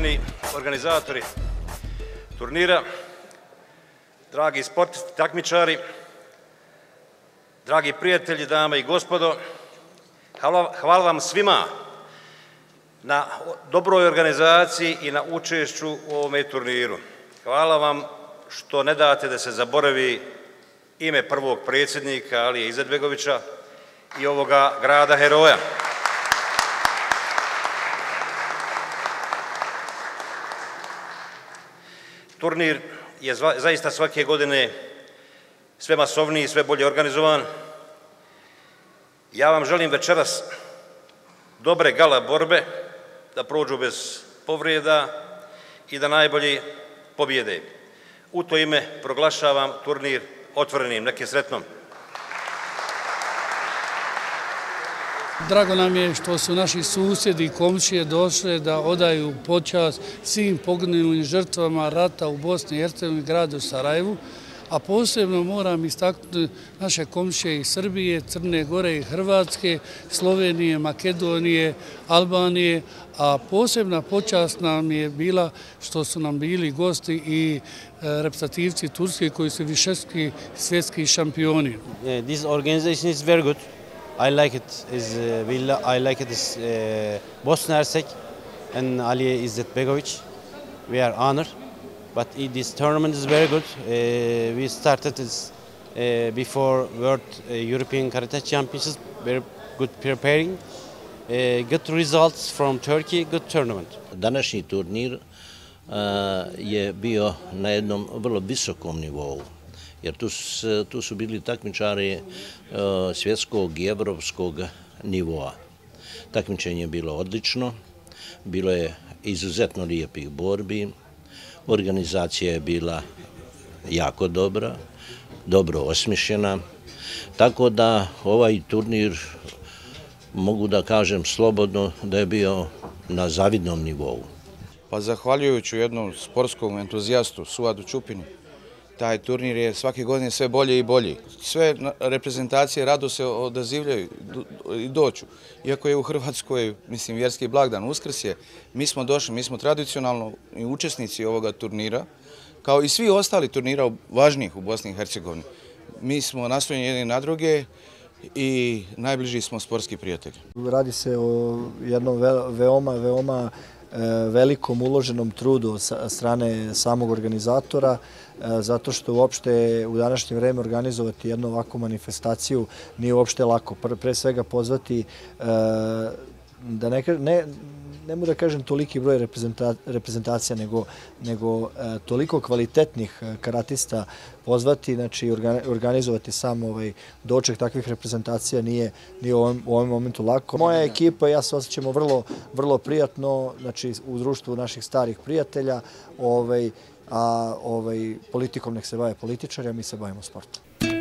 uvaženi organizatori turnira, dragi sportisti, takmičari, dragi prijatelji, dame i gospodo, hvala vam svima na dobroj organizaciji i na učešću u ovome turniru. Hvala vam što ne date da se zaboravi ime prvog predsjednika Alije Izetbegovića i ovoga grada heroja. Turnir je zaista svake godine sve masovniji i sve bolje organizovan. Ja vam želim večeras dobre gala borbe, da prođu bez povreda i da najbolji pobjede. U to ime proglašavam turnir otvorenim. Neke sretnom. Drago nam je što su naši susjedi i komšije došli da odaju počast svim poginulim žrtvama rata u Bosni i Hercegovini, gradu Sarajevu, a posebno moram istaknuti naše komšije iz Srbije, Crne Gore i Hrvatske, Slovenije, Makedonije, Albanije, a posebna počast nam je bila što su nam bili gosti i reprezentativci Turske koji su višestruki svjetski šampioni. This organization is very good. I like it. I like it is Bosna Hersek and Alije Izetbegović. We are honored, but this tournament is very good. We started this before World European Karate Championships. Very good preparing. Good results from Turkey. Good tournament. Današnji turnir je bio na jednom vrlo visokom nivou, jer tu su bili takmičari svjetskog i evropskog nivoa. Takmičenje je bilo odlično, bilo je izuzetno lijepih borbi, organizacija je bila jako dobra, dobro osmišljena, tako da ovaj turnir mogu da kažem slobodno da je bio na zavidnom nivou. Pa zahvaljujući jednom sportskom entuzijastu Suadu Čupinu, taj turnir je svake godine sve bolje i bolji. Sve reprezentacije rado se odazivljaju i doću. Iako je u Hrvatskoj, mislim, vjerski blagdan, Uskrs je, mi smo došli, mi smo tradicionalno i učesnici ovoga turnira, kao i svi ostali turnira važnijih u Bosni i Hercegovini. Mi smo naslonjeni jedni na druge i najbliži smo sportski prijatelji. Radi se o jednom veoma velikom uloženom trudu sa strane samog organizatora, zato što uopšte u današnje vreme organizovati jednu ovakvu manifestaciju nije uopšte lako. Pre svega pozvati, da ne mogu da kažem toliki broj reprezentacija, nego toliko kvalitetnih karatista pozvati, znači organizovati sam doček takvih reprezentacija nije u ovom momentu lako. Moja ekipa i ja se osjećamo vrlo prijatno, znači u društvu naših starih prijatelja, a politikom nek se bave političari, a mi se bavimo sportom.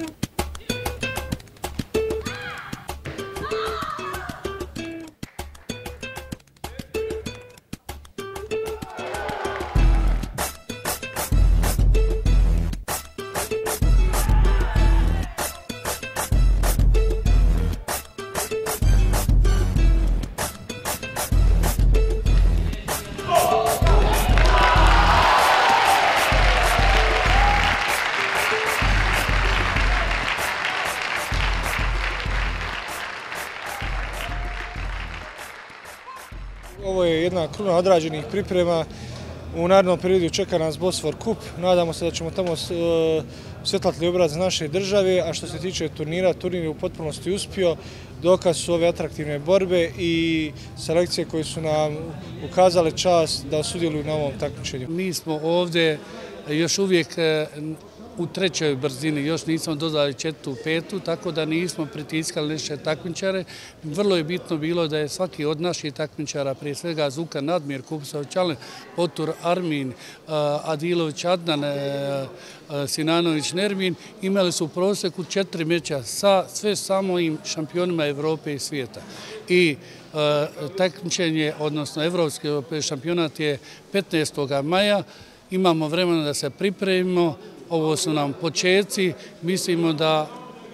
Ovo je jedna kruna odrađenih priprema. U narednom periodu čeka nas Bosfor Kup. Nadamo se da ćemo tamo svjetlati obraz naše države, a što se tiče turnira, turnir je u potpunosti uspio. Dokaz su ove atraktivne borbe i selekcije koje su nam ukazale čast da sudjeluju na ovom takmičenju. Mi smo ovdje još uvijek u trećoj brzini, još nismo dodali četvrtu, petu, tako da nismo pritiskali naše takmičare. Vrlo je bitno bilo da je svaki od naših takmičara, prije svega Zukan Admir, Kupsović Alen, Potur Armin, Adilović Adnan, Sinanović Nermin, imali su u prosjeku 4 meča sa sve samim šampionima Evrope i svijeta. I takmičenje, odnosno evropski šampionat je 15. maja. Imamo vremena da se pripremimo. Ovo su nam početci. Mislimo da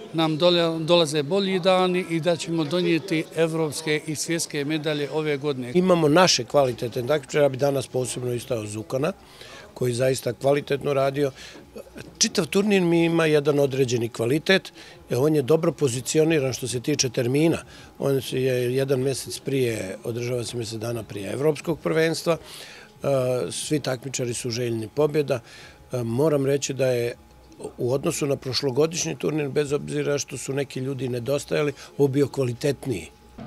nam dolaze bolji dani i da ćemo donijeti evropske i svjetske medalje ove godine. Imamo naše kvalitetne takmičare, ja bi danas posebno istao Zukana, koji zaista kvalitetno radio. Čitav turnir mi ima jedan određeni kvalitet, on je dobro pozicioniran što se tiče termina. On je jedan mjesec prije, održava se mjesec dana prije evropskog prvenstva, svi takmičari su željni pobjeda. Moram reći da je u odnosu na prošlogodišnji turnir, bez obzira što su neki ljudi nedostajali, ovo bio kvalitetniji.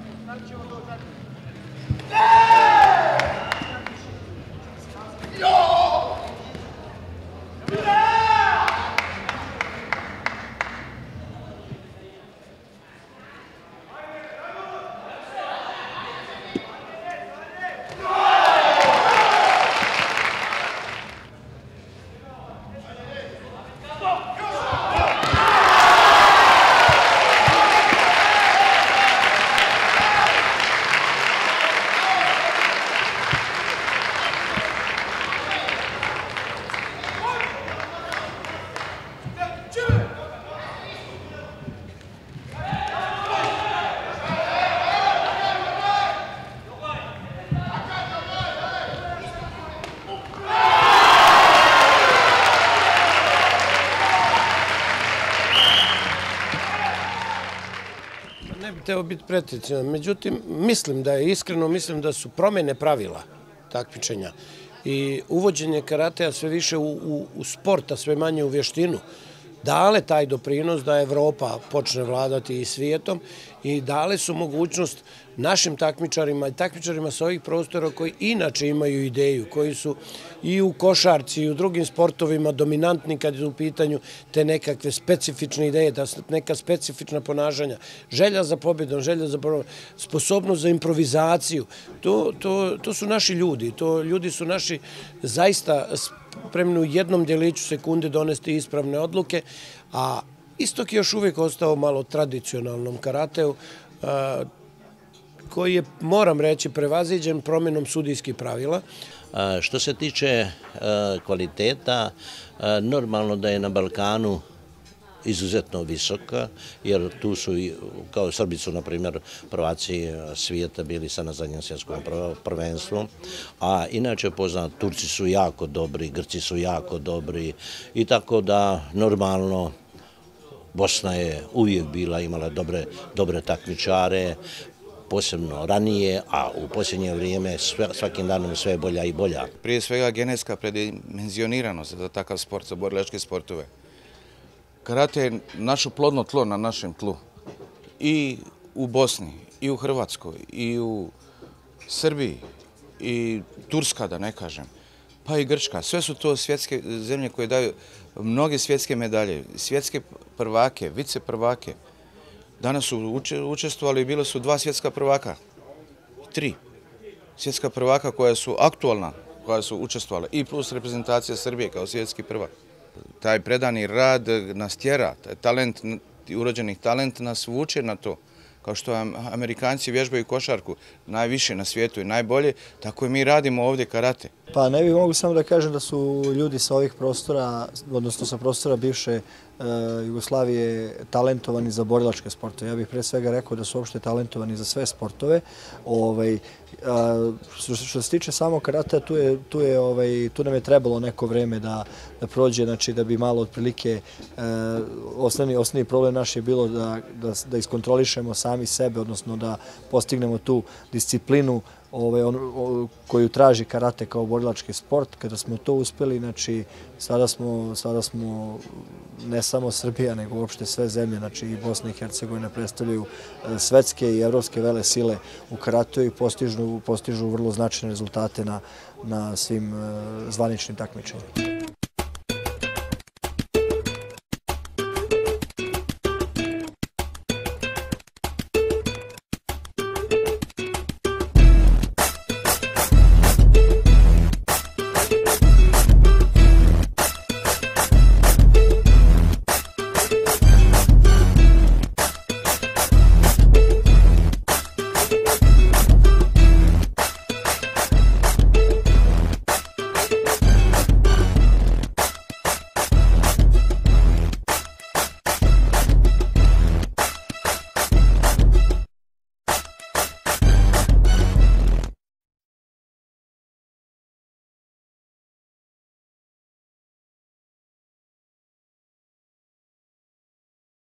Ne bi teo biti precizan, međutim, iskreno mislim da su promjene pravila takmičenja i uvođenje karatea sve više u sport, a sve manje u vještinu, dale taj doprinos da Evropa počne vladati i svijetom i dale su mogućnost našim takmičarima i takmičarima sa ovih prostora koji inače imaju ideju, koji su i u košarci i u drugim sportovima dominantni kad je u pitanju te nekakve specifične ideje, neka specifična ponašanja, želja za pobjedom, želja za sposobnost za improvizaciju. To su naši ljudi, ljudi su naši zaista spremni u jednom djeliću sekunde donesti ispravne odluke, a istok je još uvijek ostao malo tradicionalnom karateu, koji je, moram reći, prevaziđen promjenom sudijskih pravila. Što se tiče kvaliteta, normalno da je na Balkanu izuzetno visoka, jer tu su, kao Srbi su, na primjer, prvaci svijeta bili sa na zadnjem svjetskom prvenstvu, a inače poznat, Turci su jako dobri, Grci su jako dobri i tako da normalno Bosna je uvijek imala dobre takmičare, posebno ranije, a u posljednje vrijeme svakim danom sve bolja i bolja. Prije svega genetska predimenzioniranost za takav sport, za borilačke sportove. Karate je naše plodno tlo na našem tlu. I u Bosni, i u Hrvatskoj, i u Srbiji, i Turska, da ne kažem, pa i Grčka. Sve su to svjetske zemlje koje daju mnoge svjetske medalje, svjetske prvake, vice prvake. Danas su učestvovali i bila su 2 svjetska prvaka, 3 svjetska prvaka koja su aktualna, koja su učestvovala i plus reprezentacija Srbije kao svjetski prvak. Taj predani rad nas tjera, talent, urođenih talent nas vuče na to. Kao što Amerikanci vježbaju košarku najviše na svijetu i najbolje, tako i mi radimo ovdje karate. Pa ne bih mogu samo da kažem da su ljudi sa ovih prostora, odnosno sa prostora bivše Jugoslavije, talentovani za borilačke sportove. Ja bih pre svega rekao da su uopšte talentovani za sve sportove. Što se tiče samog karatea, tu nam je trebalo neko vreme da prođe, znači da bi malo otprilike, osnovni problem naš je bilo da iskontrolišemo sami sebe, odnosno da postignemo tu disciplinu koju traži karate kao borilački sport. Kada smo to uspjeli, znači sada smo ne samo Srbija, nego uopšte sve zemlje, znači i Bosna i Hercegovina predstavljaju svetske i evropske vele sile u karateu i postižu vrlo značajne rezultate na svim zvaničnim takmičenjima.